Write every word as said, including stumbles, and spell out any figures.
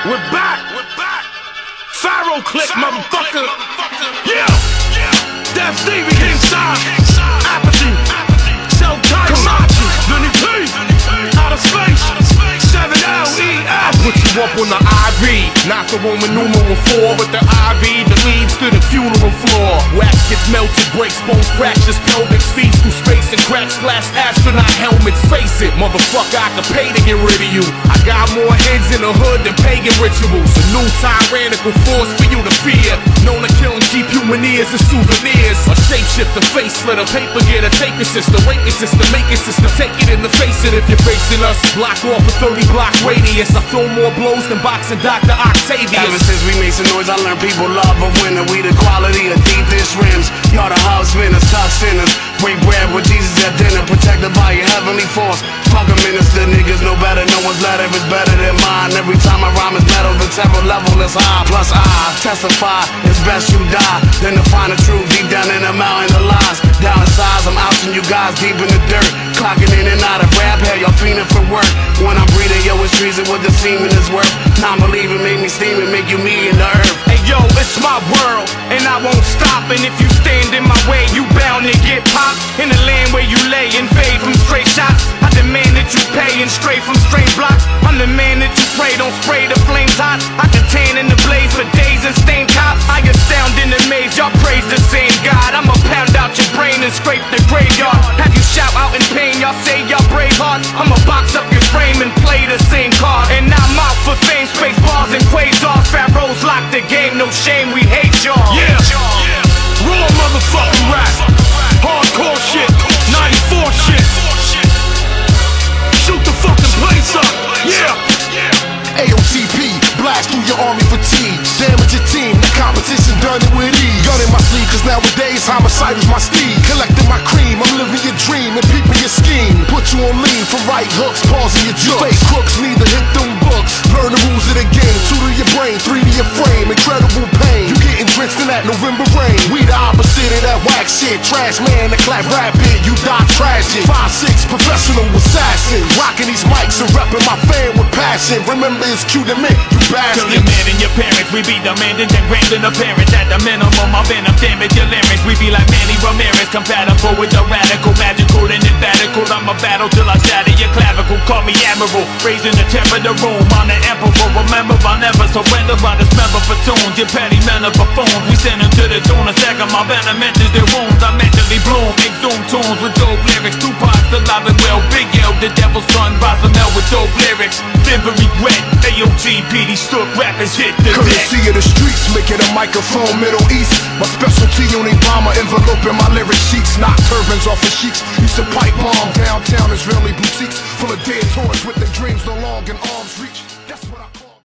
We're back. We're back. Pharaoh click, motherfucker. Yeah. Death Stevie, King Side. Apathy. Cell Tight. Kamachi. Thnq. Out of space. seven L E F. I put you up on the I V, not the Roman numeral four, but the I V that leads to the funeral floor. Wax gets melted, breaks bones, fractures, pelvic feeds through space and cracks, splash astronaut helmets. Face it, motherfucker, I could pay to get rid of you. I got more heads in the hood than pagan rituals. A new tyrannical force for you to fear, known to kill and keep human ears as souvenirs. A shapeshifter, face slitter, paper getter, take a sister, wake a sister, make a sister, take it in the face it if you're facing us. Block off a thirty block radius. I throw more blows than boxing Doctor Octavius. Ever since we made some noise, I learned people love a winner. We the quality of deep dish rims. Y'all the house spinners, tough sinners. Break bread with Jesus at dinner, protected by your heavenly force. Fuck a minister, niggas know better. No one's letter is better than mine. Every time I rhyme is metal, the terror level is high. Plus I testify, it's best you die than to find the truth deep down in the mountain of lies. Down in size, I'm outing you guys deep in the dirt. Clocking in and out of rap hell, y'all fiending for work. When I'm breathing, yo, it's treason with the semen is worth. Non-believing make me steam and make you me in the earth. Hey yo, it's my world, and I won't stop. And if you stand in my way, you bound to get popped. In the land where you lay and fade from straight shots, I demand that you pay and stray from straight blocks. I'm the man that you pray, don't spray the flames hot. I can tan in the blaze for days and stain cops. I astound in the maze, y'all praise the same God. I'ma pound out your brain and scrape the graveyard. Have you shout out in pain, y'all say y'all brave hearts. I'ma box up your frame and play the same card. And I'm out for fame, space bars and quasars. Pharaohs lock the game, no shame, we hate y'all. Yeah, yeah. Raw motherfucking rap, hardcore shit, ninety-four shit. Shoot the fucking place up, yeah. A O T P, blast through your army fatigue. Damage your team, the competition done it with ease. Gun in my sleeve, cause nowadays homicide is my steed. Collecting my cream, I'm living your dream and peeping your scheme. Put you on lean for right hooks, pausing your jokes. Fake crooks need to hit them books. Learn the rules of the game, two to your brain, three to your frame. Incredible pain, you getting drenched in that November rain. We the opposite of that whack shit. Trash man, the clap rapid, you die tragic. Five six professional assassin, rocking these mics and repping my fan with passion. Remember it's Q to me, you bastard. Kill your man and your parents, we be demanding and granting appearance. At the minimum, I've been damage your lyrics. We be like Manny Ramirez, compatible with the radical, magical and emphatical. I'm a battle till I shatter your clavicle. Call me admiral, raising the temper of the room. I'm the emperor, remember I never surrender. I dismember platoons, your petty men are buffoons. We send them to the tune a second, my venom enters their wounds. I mentally bloom, exhume tunes with dope lyrics. Tupac's alive and well, Big L, the devil's son, rise from hell with dope lyrics. Live and regret, A O T P, these shook rappers hit the deck. Courtesy of the streets, making a microphone Middle East. My specialty on Obama, enveloping my lyric sheets. Knock turbans off of sheiks. Used to pipe bomb downtown Israeli boutiques full of dead tourists with their dreams no longer in arm's reach.